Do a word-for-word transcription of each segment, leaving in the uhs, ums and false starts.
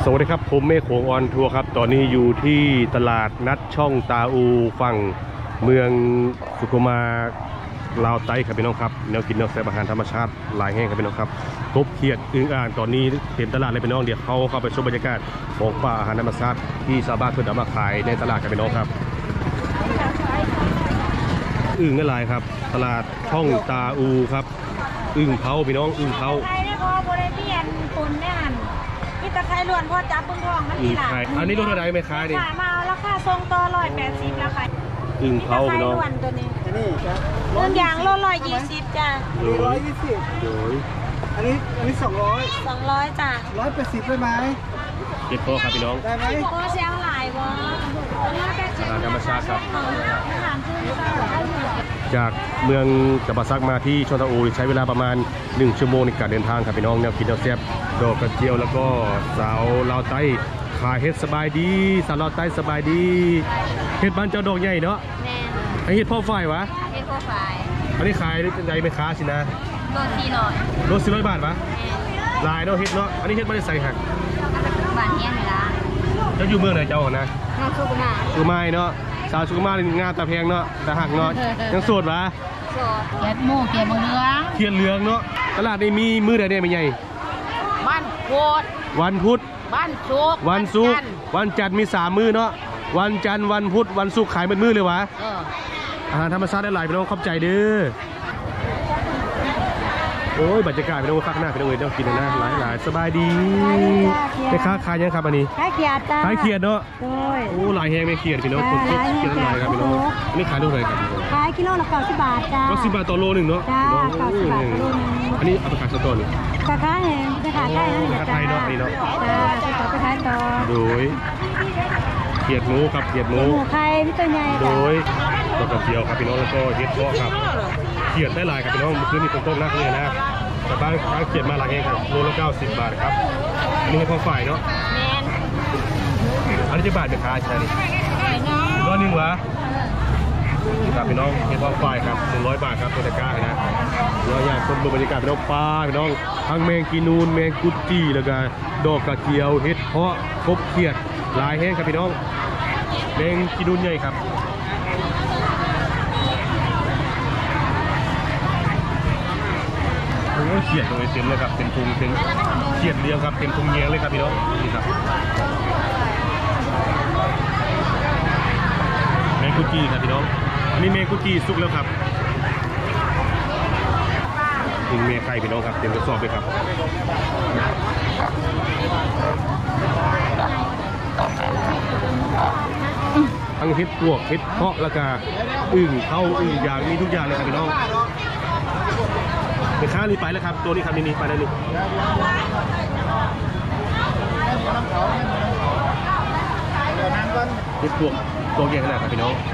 สวัสดีครับผมเมฆโขงออนทัวร์ครับตอนนี้อยู่ที่ตลาดนัดช่องตาอูฝั่งเมืองสุขุมาลาวไต้ครับพี่น้องครับแนวกินแนวแซ่บอาหารธรรมชาติหลายแห่งครับพี่น้องครับกบเขียดอึ่งอ่างตอนนี้เต็มตลาดเลยพี่น้องเดี๋ยวเขาเข้าไปชมบรรยากาศของป่าอาหารธรรมชาติที่ชาวบ้านเพิ่นเอามาขายในตลาดครับพี่น้องครับอึ่งนั่นลายครับตลาดช่องตาอูครับอึ่งเผาพี่น้องอึ่งเผาไทยได้พอบริเวณคนแน่นพี่ตะไคร้ล้วนพอจับบึ้งทองมันมีหลายอันนี้รถอะไรไหมคะดิมาเอาราคาทรงต่อร้อยแปดสิบแล้วค่ะอึ่งเผาพี่น้องตัวนี้เรื่องยางโลร้อยยี่สิบจ้ะร้อยยี่สิบโดยอันนี้อันนี้สองร้อยสองร้อยจ้ะร้อยแปดสิบได้ไหมเจ็ดโต๊ะครับพี่น้องได้ไหมโต๊ะเชียงหลายวะอาหารธรรมชาติครับจากเมืองจับปาซักมาที่ชลตาอูใช้เวลาประมาณหนึ่งชั่วโมงในการเดินทางครับพี่น้องแนวกินแนวแซ่บดอกกระเจียวแล้วก็สาวลาวใต้ขายเฮ็ดสบายดีสาวลาวใต้สบายดีเฮ็ดบ้านเจ้าดอกใหญ่เนาะแน่ไอเฮ็ดพ่อฝ่ายวะเฮ็ดพ่อฝ่ายอันนี้ขายได้ไหมค้าสินะโลสี่ร้อยโลสี่ร้อยบาทปะลายเนาะเฮ็ดเนาะอันนี้เฮ็ดไม่ได้ใส่หักบาทเฮี้ยนเลยละเจ้าอยู่เมืองไหนเจ้านะงานสุกุมาสุกุมาเนาะสาวสุกุมางานตาแพงเนาะตาหักเนาะยังโสดปะโสดเขียดหมูเขียดเหลืองเขียดเหลืองเนาะตลาดนี้มีมื้อใดเนี่ยไม่ใหญ่บ้านพุธวันพุธบ้านศุกร์วันศุกร์วันจันทร์มีสามมื้อเนาะวันจันทร์วันพุธวันศุกร์ขายเป็นมื้อเลยวะอาหารธรรมชาติได้หลายพี่น้องขอบใจเด้อโอ้ยบรรยากาศพี่น้องคักหน้าพี่น้องเลยต้องกินนะหลายหลายสบายดีไปค้าขายยังครับอันนี้ขายเขียดจ้าขายเขียดเนาะโอ้หลายแห้งไม่เขียดพี่น้องคนทุกเขียดหลายครับพี่น้องนี่ขายเท่าไหร่ครับขายกิโลละเก้าสิบบาทจ้าเก้าสิบบาทต่อโลหนึ่งเนาะจ้าเก้าสิบบาทต่อโลนึงอันนี้เอาไปขายสดตัวหนึ่งขายขายเองไปขายได้นั่นแหละจ้าขายเนาะนี่เนาะจ้าไปต่อไปขายต่อโดยเขียดหมูครับเขียดหมูหมูไข่พี่ตัวใหญ่โดยดอกกระเจียวครับพี่น้องแล้วก็เห็ดเพาะครับเขียดได้หลายครับพี่น้องเมื่อคืนนี้ฝนตกหนักเลยนะแต่บ้านค้างเขียดมาหลายเองครับโลละเก้าสิบบาทครับอันนี้ให้พ่อฝ่ายเนาะอันนี้จะบาทเป็นค้าใช่ไหมร้อยหนึ่งวะครับพี่น้องให้พ่อฝ่ายครับหนึ่งร้อยบาทครับตัวตะกร้านะเราอยากชมดูบรรยากาศพี่น้องปลาพี่น้องทั้งแมงกีนูนแมงกุดจี้แล้วก็ดอกกระเจียวเห็ดเพาะกบเขียดหลายแห้งครับพี่น้องแมงกีนูนใหญ่ครับเขียดตรงนี้เต็มเลยครับเต็มทุงเต็มเขียดเรียงครับเต็มทุงเงี้ยเลยครับพี่น้องนี่ครับแมงกุจี้ครับพี่น้องอันนี้แมงกุจี้สุกแล้วครับถึงเมฆไข่พี่น้องครับเต็มกระสอบเลยครับทั้งเห็ดปวกเห็ดเพาะแล้วก็อึ่งเข้าอึ่งอย่างมีทุกอย่างเลยครับพี่น้องเป็นข้าวนี่ไปแล้วครับตัวนี้ครับนี่นี่ไปแล้วนี่เห็ดปวกตัวใหญ่ขนาดครับพี่น้อง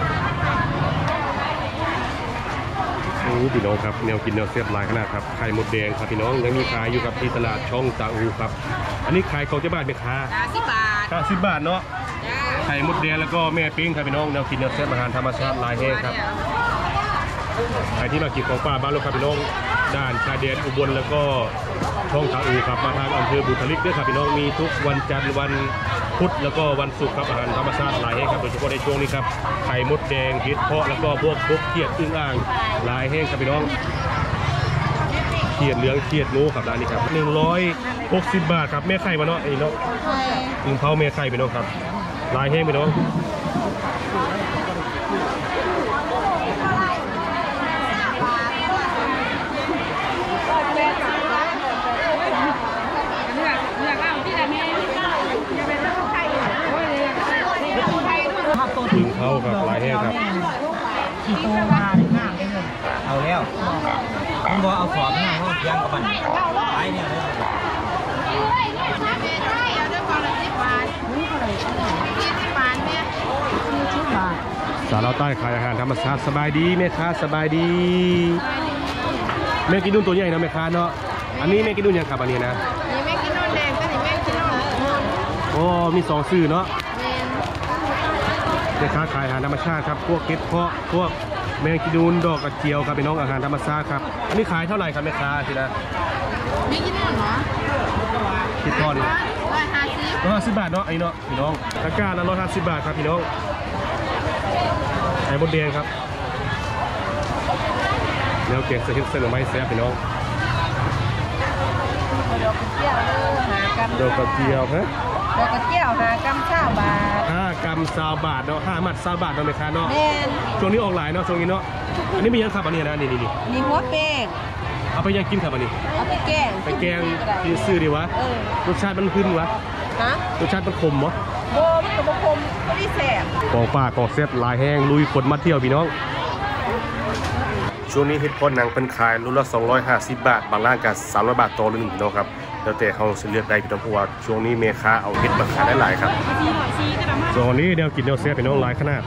โอ้พี่น้องครับแนวกินแนวเสียบลายขนาดครับไข่มดแดงครับพี่น้องยังมีขายอยู่กับที่ตลาดช่องตาอูครับอันนี้ขายของเจ้าบ้านเป็นค้าสิบบาทสิบบาทเนาะไข่มดแดงแล้วก็แม่ปิ้งครับพี่น้องแนวกินแนวเสียบอาหารธรรมชาติลายแห้งครับใครที่มากินของป่าบ้านเราครับพี่น้องด้านชายแดนอุบลแล้วก็ช่องตาอูครับมาทางอำเภอบุตรลิกด้วยครับพี่น้องมีทุกวันจันทร์วันพุธแล้วก็วันศุกร์ครับอาหารธรรมชาติหลายแห้งครับโดยเฉพาะในช่วงนี้ครับไข่มดแดงเห็ดเพาะแล้วก็พวกพวกเขียดอึ่งอ่างหลายแห้งครับพี่น้องเขียดเหลืองเขียดหนูครับร้านนี้ครับหนึ่งร้อยหกสิบบาทครับแม่ไข่มาเนาะไอ้เนาะอึ่งเผาแม่ไข่พี่น้องครับหลายแห้งพี่น้องถึงเข้าครับหลายแห้งครับขี่ตัวมาหน้าเลยเอาแล้วผมบอกเอาขอบหน้าห้องยังกับมันไปเนี่ยเลยสาวเราใต้ขายอาหารธรรมชาติสบายดีแม่ค้าสบายดีแม่กินนุ่นตัวใหญ่นะแม่ค้าเนาะอันนี้แม่กินนุ่นยังครับอันนี้นะนี่แม่กินนุ่นแดงก็นี่แม่กินนุ่นโอ้มีสองสื่อเนาะแม่ค้าขายอาหารธรรมชาติครับพวกเก็ดเพาะพวกแมงกีนูนดอกกระเจียวครับเป็นน้องอาหารธรรมชาติครับอันนี้ขายเท่าไหร่ครับแม่ค้าทีนะนี่กินนุ่นเหรอคิดทอดนี่ร้อยห้าสิบร้อยห้าสิบบาทเนาะไอ้เนาะพี่น้องตะกร้าละร้อยห้าสิบบาทครับพี่น้องไข่มดแดงครับแล้วเก็บเส้นเส้นไม้แซ่บพี่น้องดอกกระเจียวฮะดอกกระเจียวหากำเช้าบาทห้ากรัมซาวบาทเนาะห้ามัดซาวบาทเนาะแม่ค้าเนาะแม่นช่วงนี้ออกหลายเนาะช่วงนี้เนาะอันนี้มียังครับอันนี้นะนี่นี่นี่มีหัวเป้งเอาไปยังกินครับอันนี้เอาไปแกงไปแกงกินซื้อดีวะเออรสชาติมันขึ้นวะฮะรสชาติมันขมวะโบมันกับบคมก็ได้แสบกองป้ากองเซฟลายแห้งลุยคนมาเที่ยวพี่น้องช่วงนี้เฮ็ดพอนังเป็นขายรุ่นละสองร้อยห้าสิบบาทบางร้านก็สามร้อยบาทต่อรุ่นพี่น้องครับแล้วแต่เขาเลือกได้พี่น้องเพราะว่าช่วงนี้เมค้าเอาเฮ็ดมาขายได้หลายครับส่วนนี้แนวกินแนวเซฟพี่น้องหลายขนาด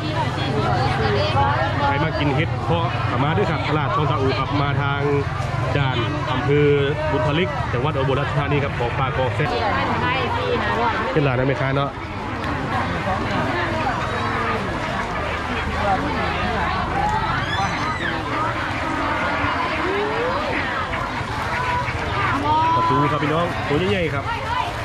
ใครมากินเฮ็ดเพาะกลับมาด้วยครับตลาดช่องตาอูครับมาทางด่านอำเภอบุญทลิกจังหวัดอุบลราชธานีครับของปลากองเซฟเป็นหลานนะเมค้าเนาะประตูครับพี่น้องตัวใหญ่ๆครับ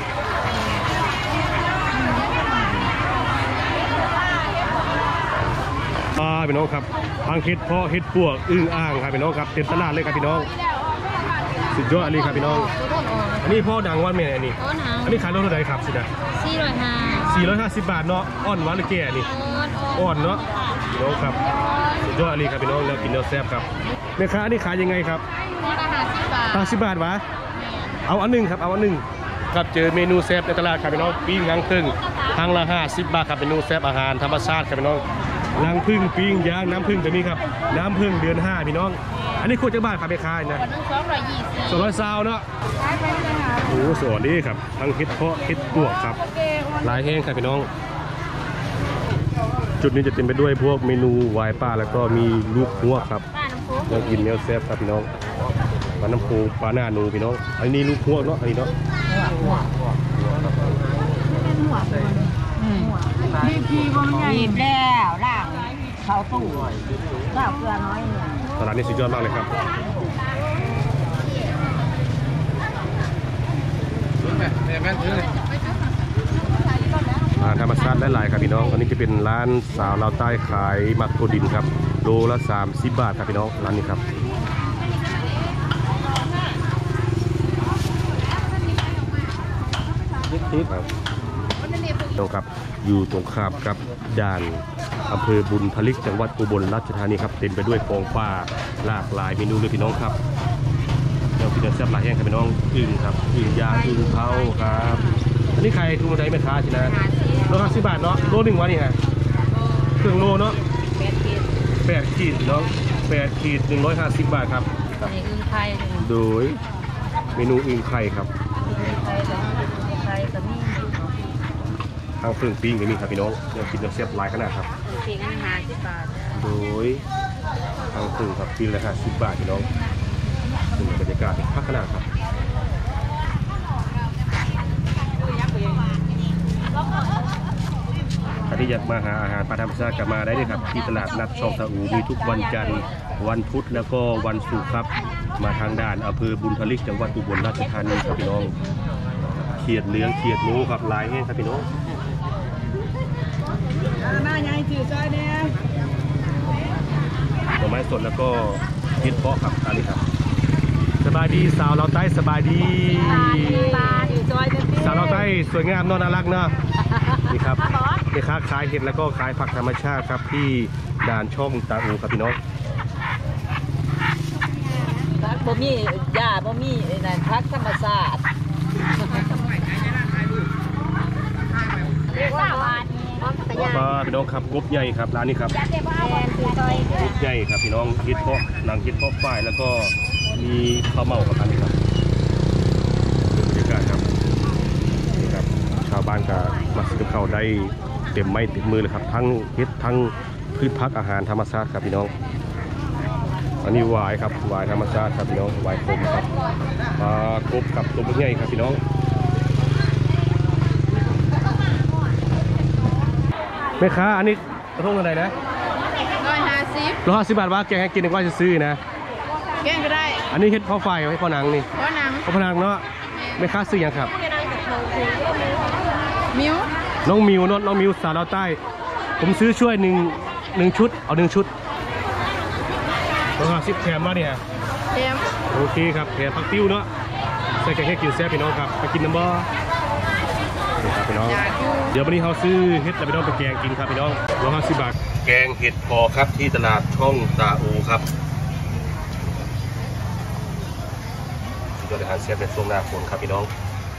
ปลาพี่น้องครับทางเฮ็ดเพาะเฮ็ดปวกอึ่งอ่างครับพี่น้องครับเต็มตลาดเลยครับพี่น้องสุดยอดเลยครับพี่น้องอันนี้พ่อดังวันแม่อันนี้อันนี้ขายโลเท่าไหร่ครับสินะสี่ร้อยห้าสี่ร้อยห้าสิบบาทเนาะอ่อนหวานหรือแก่นี่อ่อนเนาะพี่น้องครับสุดยอดเลยครับพี่น้องแล้วกินแล้วแซ่บครับแม่ค้าอันนี้ขายยังไงครับนี่ละห้าสิบบาทห้าสิบบาทวะเอาอันหนึ่งครับเอาอันหนึ่งครับเจอเมนูแซ่บในตลาดครับพี่น้องปิ้งล้างพึ่งทางละห้าสิบบาทครับเมนูแซ่บอาหารธรรมชาติครับพี่น้องล้างพึ่งปิ้งย่างน้ำพึ่งจะมีครับน้ำพึ่งเดือนห้าพี่น้องอันนี้ควรจะบ้านครับแม่ค้านะวันนึงสองร้อยยี่สิบสองร้อยซาวเนาะโอ้สวัสดีครับทั้งเฮ็ดเพาะเฮ็ดปวกครับหลายแห้งครับพี่น้อง จุดนี้จะเต็มไปด้วยพวกเมนูวายป้าแล้วก็มีลูกหัวครับแล้วกินเนื้อแซ่บครับพี่น้องปลาน้ำปูปลาหน้าหนูพี่น้องอันนี้ลูกหัวเนาะอันนี้เนาะพี่พี่บางอย่างหยิบแล้วล่างเขาตู้ข้าวเกลือน้อยเนี่ยตลาดนี้สุดยอดมากเลยครับอาหารธรรมชาติหลายๆครับพี่น้องอันนี้จะเป็นร้านสาวลาวใต้ขายมักโกดินครับโลละสามสิบบาทครับพี่น้องร้านนี้ครับครับตรงครับอยู่ตรงข้ามกับด่านอำเภอบุญทลิกจังหวัดอุบลราชธานีครับเต็มไปด้วยกองป่าหลากหลายเมนูเลยพี่น้องครับเดี๋ยวพี่จะแซ่บหลายแห้งครับพี่น้องอึ่งครับอึ่งย่างอึ่งเผาครับอันนี้ใครทุนใดไหมค้าสินะโลห้าสิบบาทเนาะโลหนึ่งวะนี่ฮะเครื่องโลเนาะแปดขีดเนาะแปดขีดหนึ่งร้อยห้าสิบบาทครับนี่อึ่งไข่โดยเมนูอึ่งไข่ครับอึ่งไข่เลยอึ่งไข่กับมีทางเฟื่องปิ้งก็มีครับพี่น้องเดี๋ยวกินน้ำเสียบหลายขนาดครับปีกันห้าสิบบาทโดยทางเฟื่องครับปิ้งราคาสิบบาทพี่น้องเป็นบรรยากาศพักขนาดครับใครที่อยากมาหาอาหารปลาธรรมชาติกลับมาได้เลยครับที่ตลาดนัดช่องตะอูมีทุกวันจันทร์วันพุธแล้วก็วันศุกร์ครับมาทางด่านอำเภอบุญทลิกจังหวัดอุบลราชธานีครับพี่น้องเขียดเหลืองเขียดหมูครับลายแห้งครับพี่น้องหน้าใหญ่จืดจ้อยเนี่ยดอกไม้สดแล้วก็เห็ดเพาะครับอันนี้ครับสบายดีสาวเราใต้สบายดีสาวเราใต้สวยงามเนาะน่ารักเนาะนี่ครับนี่ค้าขายเห็ดแล้วก็ขายผักธรรมชาติครับที่ด่านช่องตาอูครับพี่น้องบ่มียาบ่มีนั่นพักธรรมชาติเรียกว่าปลาพี่น้องครับกบใหญ่ครับร้านนี้ครับกบใหญ่ครับพี่น้องเห็ดเพาะนางเห็ดเพาะฝ้ายแล้วก็มีข้าวเม่ากับอันนี้ครับบรรยากาศครับนี่ครับชาวบ้านก็มาซื้อข้าวได้เต็มไม้เต็มมือเลยครับทั้งเห็ดทั้งพืชผักอาหารธรรมชาติครับพี่น้องอันนี้หวายครับหวายธรรมชาติครับพี่น้องหวายคมครับปลากบกับตัวใหญ่ครับพี่น้องแม่ค้าอันนี้กระทงอะไรนะร้อยห้าสิบร้อยห้าสิบบาทว่าแกงให้กินว่าจะซื้อนะแกงก็ได้อันนี้เห็ดพ่อไฟไว้พ่อนังนี่พ่อนังพ่อนังเนาะแม่ค้าซื้อยังครับขมิวน้องมิวเนาะน้องมิวสาวลาวใต้ ผมซื้อช่วยหนึ่งหนึ่งชุดเอาหนึ่งชุดตัวห้าสิบแถมมาเนี่ยเต็มโอเคครับแถมผักติ้วเนาะใส่แกงเห็ดกินแซ่บพี่น้องครับไปกินน้ำบ่นี่ครับพี่น้องเดี๋ยววันนี้เขาซื้อเห็ดแล้วพี่น้องไปแกงกินครับพี่น้องร้อยห้าสิบบาทแกงเห็ดพอครับที่ตลาดช่องตาอูครับยอดอาหารแซ่บในช่วงหน้าฝนครับพี่น้อง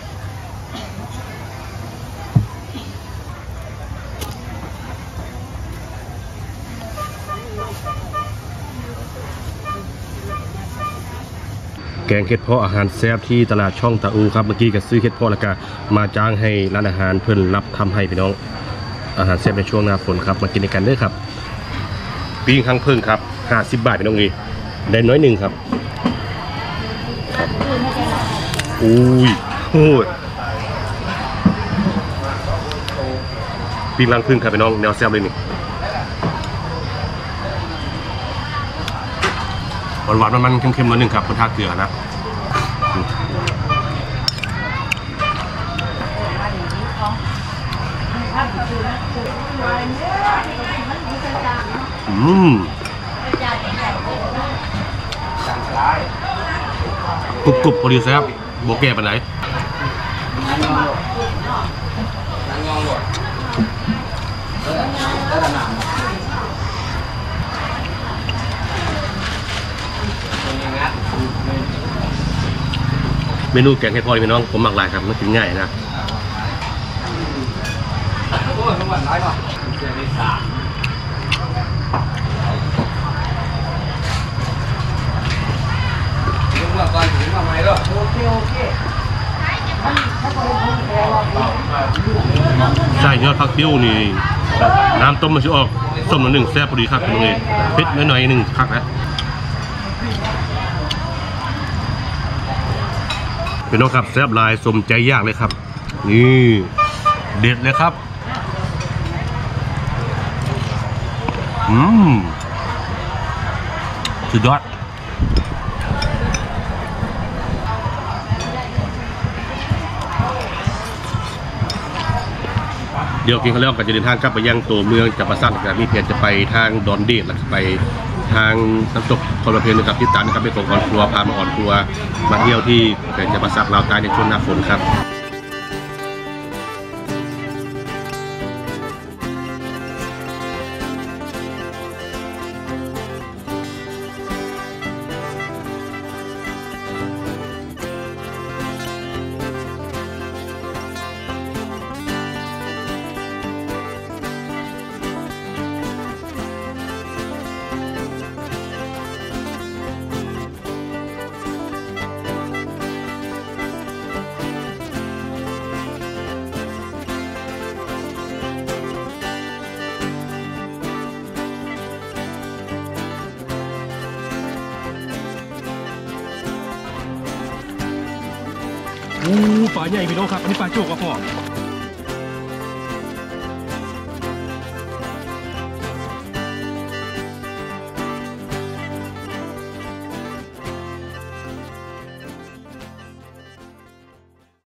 แกงเห็ดเพาะอาหารแซ่บที่ตลาดช่องตาอูครับเมื่อกี้ก็ซื้อเห็ดเพาะแล้วก็มาจ้างให้ร้านอาหารเพื่อนรับทำให้พี่น้องอาหารแซ่บในช่วงหน้าฝนครับมากินด้วยกันเด้อครับปิ้งข้างพึ่งครับห้าสิบบาทพี่น้องอีได้น้อยหนึ่งครับอุ้ยโอ้ยปิ้งลังพึ่งครับพี่น้องแนวแซ่บเลยนี่หวานๆมันๆเค็มๆนิดนึงครับคนท่าเกลือนะอืมกรุบๆพอดีแซ่บโบแก่ปานไหนเมนูแกงเห็ดพอพี่น้องผมหมักหลายครับมันกินง่ายนะใช่ยอดผักติ้วนี่น้ำต้มมันจะออกส้มหนึ่งแซ่บพอดีครับพี่น้องเองพริกน้อยๆหนึ่งคักนะพี่น้องครับแซ่บลายสมใจยากเลยครับนี่เด็ดเลยครับอืมสุดยอดเดี๋ยวกินข้าวแล้วก็จะเดินทางกลับไปยังตัวเมืองจับปะซักนะครับมีเพจจะไปทางดอนเดดแล้วไปทางน้ำตกคอร์เพนนะครับที่ตันนะครับเป็นของอ่อนครัวพามาอ่อนครัวมาเที่ยวที่เพจจับปะซักลาวใต้ในช่วงหน้าฝนครับอู้ปลาใหญ่พี่น้องครับอันนี้ปลาโจกก็พอ